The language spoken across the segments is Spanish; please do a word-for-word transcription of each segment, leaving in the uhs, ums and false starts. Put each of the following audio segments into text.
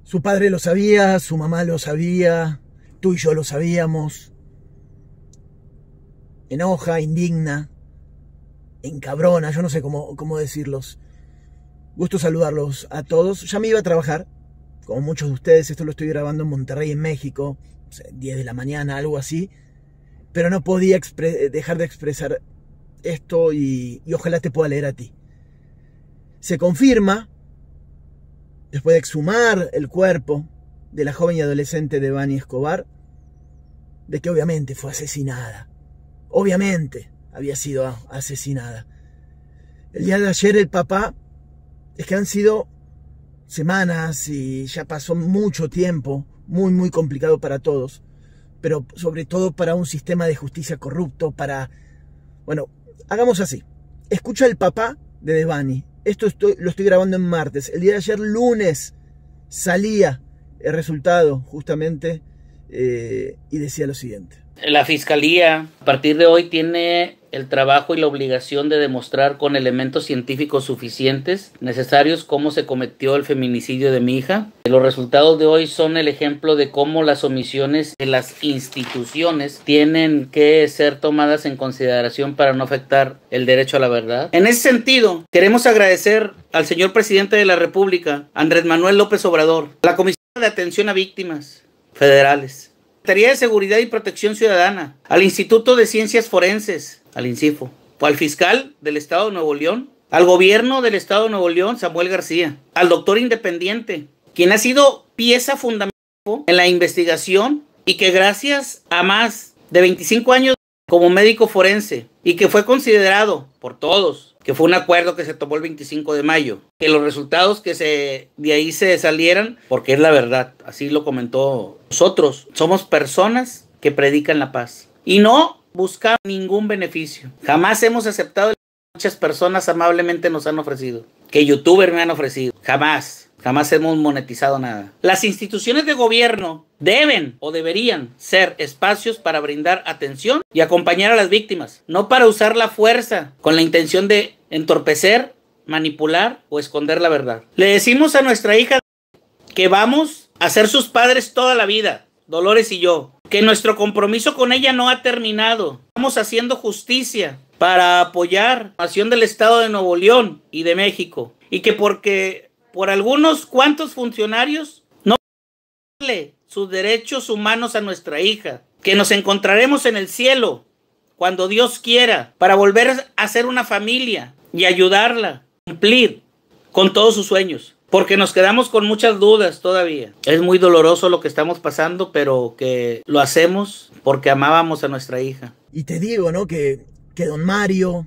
Su padre lo sabía, su mamá lo sabía, tú y yo lo sabíamos. Enoja, indigna, encabrona, yo no sé cómo, cómo decirlos. Gusto saludarlos a todos. Ya me iba a trabajar, como muchos de ustedes. Esto lo estoy grabando en Monterrey, en México, o sea, diez de la mañana, algo así. Pero no podía dejar de expresar esto y, y ojalá te pueda leer a ti. Se confirma, después de exhumar el cuerpo de la joven y adolescente Devani Escobar, de que obviamente fue asesinada. Obviamente había sido asesinada. El día de ayer el papá, es que han sido semanas y ya pasó mucho tiempo, muy muy complicado para todos, pero sobre todo para un sistema de justicia corrupto, para... Bueno, hagamos así. Escucha el papá de Devani. Esto estoy, lo estoy grabando en martes. El día de ayer, lunes, salía el resultado justamente eh, y decía lo siguiente. La Fiscalía, a partir de hoy, tiene el trabajo y la obligación de demostrar con elementos científicos suficientes, necesarios, cómo se cometió el feminicidio de mi hija. Los resultados de hoy son el ejemplo de cómo las omisiones de las instituciones tienen que ser tomadas en consideración para no afectar el derecho a la verdad. En ese sentido, queremos agradecer al señor presidente de la República, Andrés Manuel López Obrador, a la Comisión de Atención a Víctimas Federales, Secretaría de Seguridad y Protección Ciudadana, al Instituto de Ciencias Forenses, al INCIFO, al fiscal del Estado de Nuevo León, al gobierno del Estado de Nuevo León, Samuel García, al doctor independiente, quien ha sido pieza fundamental en la investigación y que gracias a más de veinticinco años como médico forense y que fue considerado por todos, que fue un acuerdo que se tomó el veinticinco de mayo, que los resultados que se de ahí se salieran, porque es la verdad, así lo comentó. Nosotros somos personas que predican la paz y no buscamos ningún beneficio. Jamás hemos aceptado lo que muchas personas amablemente nos han ofrecido, que youtubers me han ofrecido. Jamás, jamás hemos monetizado nada. Las instituciones de gobierno deben o deberían ser espacios para brindar atención y acompañar a las víctimas, no para usar la fuerza con la intención de entorpecer, manipular o esconder la verdad. Le decimos a nuestra hija que vamos a ser sus padres toda la vida, Dolores y yo, que nuestro compromiso con ella no ha terminado. Estamos haciendo justicia para apoyar la nación del Estado de Nuevo León y de México, y que porque por algunos cuantos funcionarios no darle sus derechos humanos a nuestra hija, que nos encontraremos en el cielo cuando Dios quiera para volver a ser una familia y ayudarla a cumplir con todos sus sueños, porque nos quedamos con muchas dudas todavía. Es muy doloroso lo que estamos pasando, pero que lo hacemos porque amábamos a nuestra hija. Y te digo, ¿no? Que, que don Mario,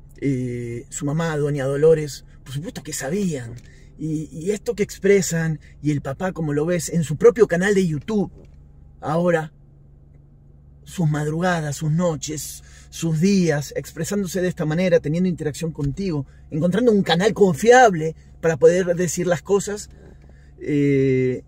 eh, su mamá, doña Dolores, por supuesto que sabían. Y, y esto que expresan, y el papá, como lo ves, en su propio canal de YouTube, ahora, sus madrugadas, sus noches, sus días, expresándose de esta manera, teniendo interacción contigo, encontrando un canal confiable para poder decir las cosas. Eh,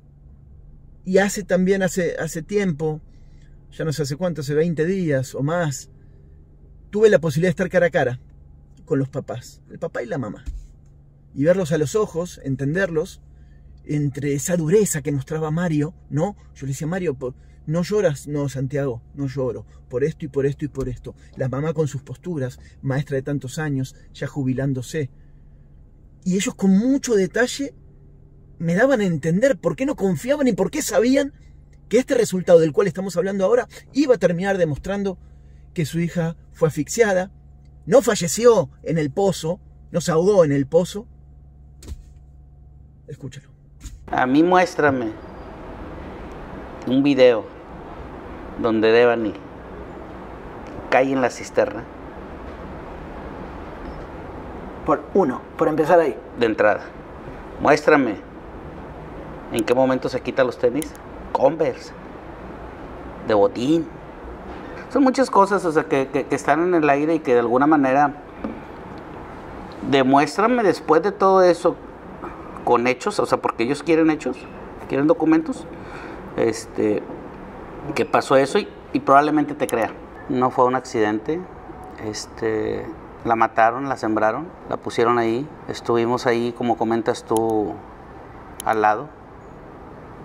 y hace también, hace, hace tiempo, ya no sé hace cuánto, hace veinte días o más, tuve la posibilidad de estar cara a cara con los papás, el papá y la mamá, y verlos a los ojos, entenderlos, entre esa dureza que mostraba Mario, ¿no? Yo le decía, Mario, no lloras, no, Santiago, no lloro, por esto y por esto y por esto. La mamá con sus posturas, maestra de tantos años, ya jubilándose. Y ellos con mucho detalle me daban a entender por qué no confiaban y por qué sabían que este resultado del cual estamos hablando ahora iba a terminar demostrando que su hija fue asfixiada, no falleció en el pozo, no se ahogó en el pozo. Escúchalo. A mí muéstrame un video donde Devani cae en la cisterna. Por uno, por empezar ahí. De entrada. Muéstrame en qué momento se quita los tenis. Converse. De botín. Son muchas cosas, o sea, que, que, que están en el aire y que de alguna manera demuéstrame después de todo eso con hechos, o sea, porque ellos quieren hechos, quieren documentos, este, que pasó eso y, y probablemente te crea. No fue un accidente, este, la mataron, la sembraron, la pusieron ahí, estuvimos ahí, como comentas tú, al lado,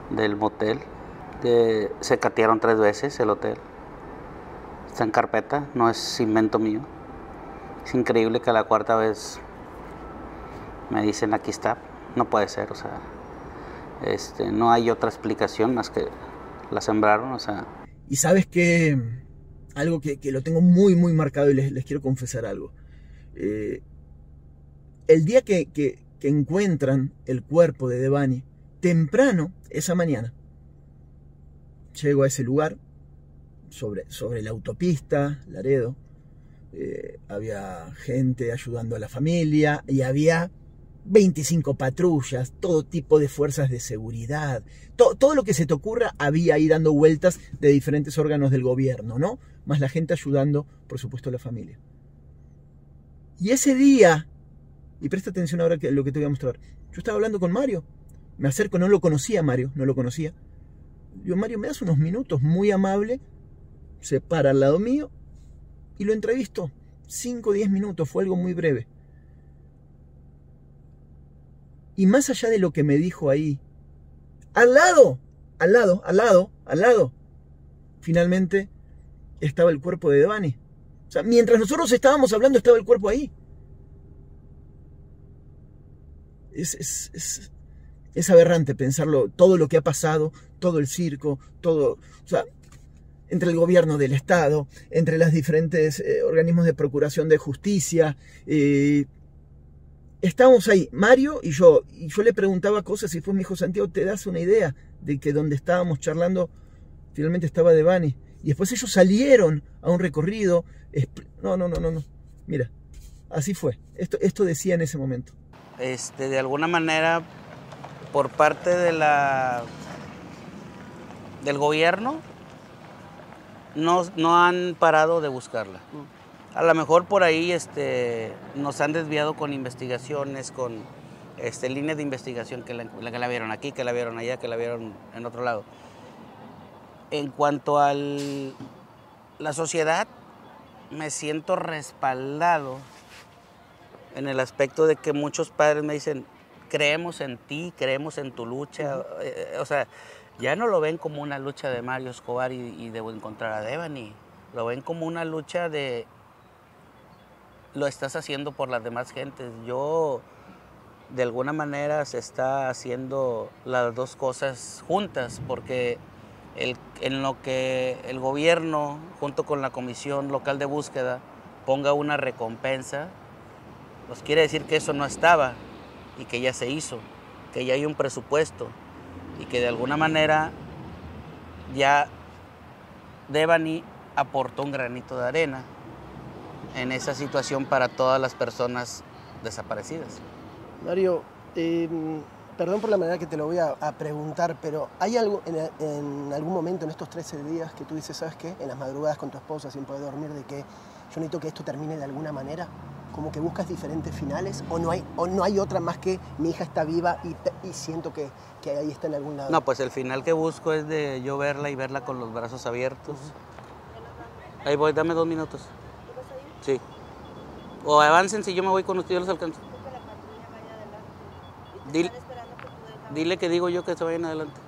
del motel. De, se catearon tres veces el hotel. Está en carpeta, no es invento mío. Es increíble que a la cuarta vez me dicen aquí está. No puede ser, o sea, este, no hay otra explicación más que la sembraron, o sea. Y sabes que algo que, que lo tengo muy, muy marcado y les, les quiero confesar algo. Eh, el día que, que, que encuentran el cuerpo de Devani, temprano, esa mañana, llego a ese lugar, sobre, sobre la autopista, Laredo, eh, había gente ayudando a la familia y había veinticinco patrullas, todo tipo de fuerzas de seguridad, to, todo lo que se te ocurra había ahí dando vueltas de diferentes órganos del gobierno, ¿no? Más la gente ayudando, por supuesto, a la familia. Y ese día, y presta atención ahora a lo que te voy a mostrar, yo estaba hablando con Mario, me acerco, no lo conocía Mario, no lo conocía. Digo, Mario, ¿me das unos minutos? Muy amable, se para al lado mío y lo entrevisto. cinco o diez minutos, fue algo muy breve. Y más allá de lo que me dijo ahí, al lado, al lado, al lado, al lado, finalmente estaba el cuerpo de Devani. O sea, mientras nosotros estábamos hablando, estaba el cuerpo ahí. Es, es, es, es aberrante pensarlo, todo lo que ha pasado, todo el circo, todo, o sea, entre el gobierno del Estado, entre los diferentes eh, organismos de procuración de justicia, eh, estábamos ahí, Mario y yo, y yo le preguntaba cosas y después me dijo, Santiago, ¿te das una idea de que donde estábamos charlando finalmente estaba Devani? Y después ellos salieron a un recorrido. No, no, no, no, no. Mira, así fue. Esto, esto decía en ese momento. Este, de alguna manera, por parte de la del gobierno, no, no han parado de buscarla. A lo mejor por ahí este, nos han desviado con investigaciones, con este, líneas de investigación que la, que la vieron aquí, que la vieron allá, que la vieron en otro lado. En cuanto a la sociedad, me siento respaldado en el aspecto de que muchos padres me dicen, creemos en ti, creemos en tu lucha. Uh-huh. eh, o sea, ya no lo ven como una lucha de Mario Escobar y, y de encontrar a Devani. Lo ven como una lucha de, lo estás haciendo por las demás gentes. Yo, de alguna manera, se está haciendo las dos cosas juntas, porque el, en lo que el gobierno, junto con la Comisión Local de Búsqueda, ponga una recompensa, pues quiere decir que eso no estaba y que ya se hizo, que ya hay un presupuesto y que de alguna manera ya Devani aportó un granito de arena en esa situación para todas las personas desaparecidas. Mario, eh, perdón por la manera que te lo voy a, a preguntar, pero ¿hay algo en, en algún momento en estos trece días que tú dices, ¿sabes qué? En las madrugadas con tu esposa sin poder dormir, de que yo necesito que esto termine de alguna manera? ¿Como que buscas diferentes finales? ¿O no hay, o no hay otra más que mi hija está viva y, y siento que, que ahí está en algún lado? No, pues el final que busco es de yo verla y verla con los brazos abiertos. Uh-huh. Ahí voy, dame dos minutos. Sí. O avancen si yo me voy con ustedes, los alcanzo. Dile, dile que digo yo que se vayan adelante.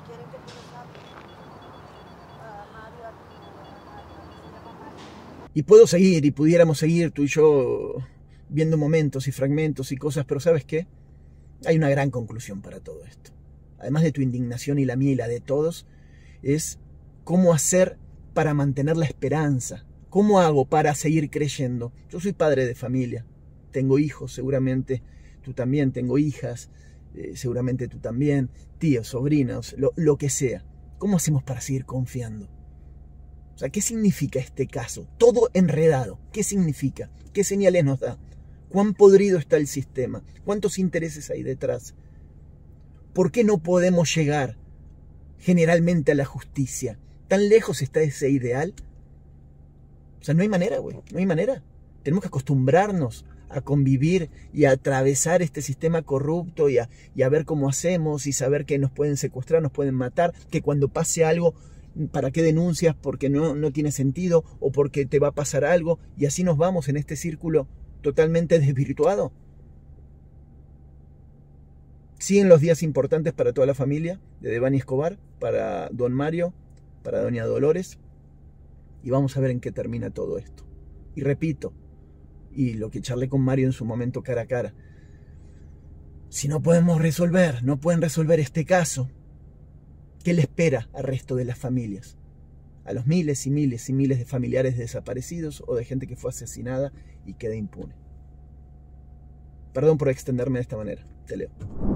Y puedo seguir, y pudiéramos seguir tú y yo viendo momentos y fragmentos y cosas, pero ¿sabes qué? Hay una gran conclusión para todo esto. Además de tu indignación y la mía y la de todos, es cómo hacer para mantener la esperanza. ¿Cómo hago para seguir creyendo? Yo soy padre de familia, tengo hijos, seguramente tú también, tengo hijas, eh, seguramente tú también, tíos, sobrinos, lo, lo que sea. ¿Cómo hacemos para seguir confiando? O sea, ¿qué significa este caso? Todo enredado. ¿Qué significa? ¿Qué señales nos da? ¿Cuán podrido está el sistema? ¿Cuántos intereses hay detrás? ¿Por qué no podemos llegar generalmente a la justicia? ¿Tan lejos está ese ideal? O sea, no hay manera, güey. No hay manera. Tenemos que acostumbrarnos a convivir y a atravesar este sistema corrupto y a, y a ver cómo hacemos y saber que nos pueden secuestrar, nos pueden matar, que cuando pase algo, ¿para qué denuncias? Porque no, no tiene sentido o porque te va a pasar algo, y así nos vamos en este círculo totalmente desvirtuado. Siguen los días importantes para toda la familia de Devani Escobar, para don Mario, para doña Dolores, y vamos a ver en qué termina todo esto. Y repito, y lo que charlé con Mario en su momento cara a cara, si no podemos resolver, no pueden resolver este caso, ¿qué le espera al resto de las familias? A los miles y miles y miles de familiares desaparecidos o de gente que fue asesinada y queda impune. Perdón por extenderme de esta manera. Te leo.